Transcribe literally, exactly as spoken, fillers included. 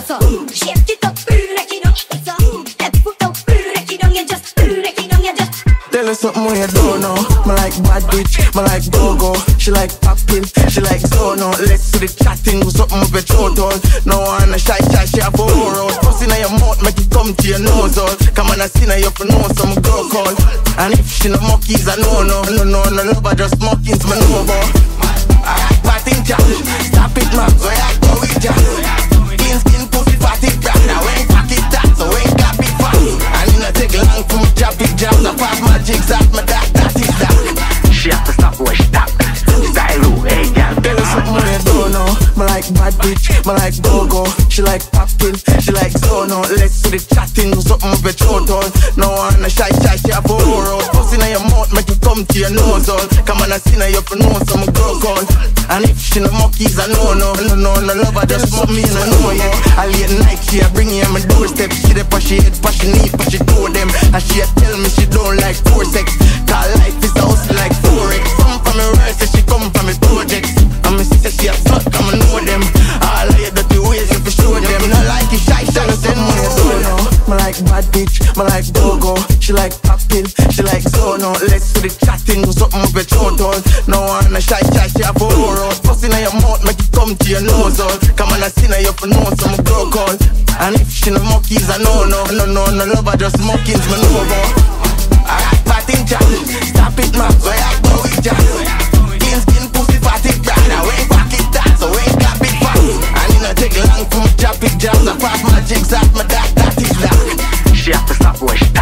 So shift it up, break it up. So left foot up, break it down. You just break it down. You just. Tell her something when you don't know. Me like bad bitch, me like Gogo. She like popping, she like zono. Let's do the chatting, do something with your throat all. No one a shy shy, she have a horror. Puss in your mouth, make it come to your nose all. Come on, I see now you for know some girl call. And if she no monkeys, I know no, no, no, no love, I just monkeys, me know about. I like batting chat, stop it man, so I go with ya. Skin skin pussy fatty crap, now we ain't pack it that, so we ain't got big fat. And you know take long from jab big jabs, I pass my jigs at my that, that is that. She have to stop when she stop that. Style, hey girl. Tell her something when you don't know. Me like bad bitch, me like Gogo. She like popping, she like zono. Let's do the chatting, do something with your throat all. No one a shy shy, she have a horror. Puss in your mouth, make it come to your nose all. Come on, I see now you for know some girl call. And if she no monkeys, I know no, no, no, no love, I just want me, no, no, yeah. I late night, she a bring him my doorstep. She dey push she head, push she knee, push she do them. And she a tell me she don't like poor sex. Cause life is a hustle like forex. Some from me worse, say she come from me projects. And me sister she a slut, come and know them. All of your dirty ways, if you show them. Not like it, shy, shy, send me a zono. Me like bad bitch, me like Gogo. She like popping, she like zono. Let's do the chatting, do something with your throat all. No one a shy, shy, she have a horror. Puss in your mouth, make it come to your nose all. Come on, I see now you for know some girl call. And if she no monkeys, I know no, no, no, no love, I just monkeys, me know about. I like batting chat, stop it man, so I go with ya. Skin skin pussy fatty crap, now we ain't pack it that, so we ain't got big fat. And you know take long from jab big jabs, I pass my jigs at my that, that is that. She have to stop when she